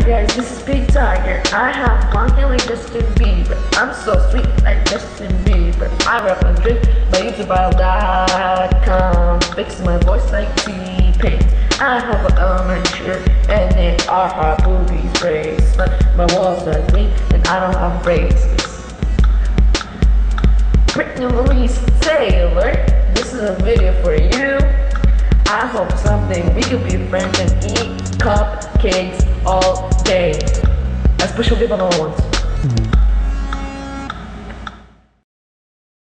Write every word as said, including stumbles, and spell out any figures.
guys, this is Big Tiger. I have monkey like Justin Bieber. I'm so sweet like Justin Bieber. I rap and drink by YouTube dot com. Fix my voice like T-Pain. I have an armature and they are hot boobies bracelet. My walls are green and I don't have braces. Britney Louise Taylor, this is a video for you. I hope someday we could be friends and eat cupcakes all day, especially banana ones.